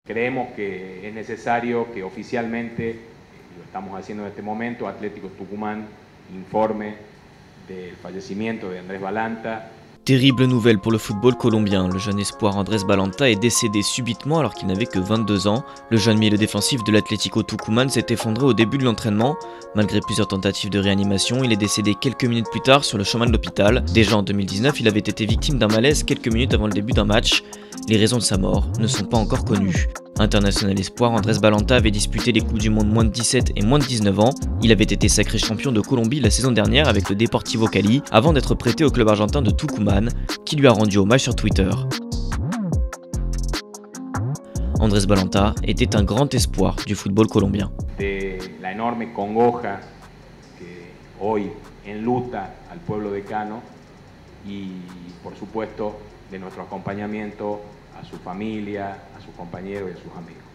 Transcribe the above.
Creemos que es necesario que oficialmente, lo estamos haciendo en este momento, Atlético Tucumán informe del fallecimiento de Andrés Balanta. Terrible nouvelle pour le football colombien. Le jeune espoir Andrés Balanta est décédé subitement alors qu'il n'avait que 22 ans. Le jeune milieu défensif de l'Atlético Tucumán s'est effondré au début de l'entraînement. Malgré plusieurs tentatives de réanimation, il est décédé quelques minutes plus tard sur le chemin de l'hôpital. Déjà en 2019, il avait été victime d'un malaise quelques minutes avant le début d'un match. Les raisons de sa mort ne sont pas encore connues. International espoir, Andrés Balanta avait disputé les Coupes du Monde moins de 17 et moins de 19 ans. Il avait été sacré champion de Colombie la saison dernière avec le Deportivo Cali avant d'être prêté au club argentin de Tucumán qui lui a rendu hommage sur Twitter. Andrés Balanta était un grand espoir du football colombien. De la enorme congoja que hoy enluta al pueblo de Cano y por supuesto de nuestro acompañamiento a su familia, a sus compañeros y a sus amigos.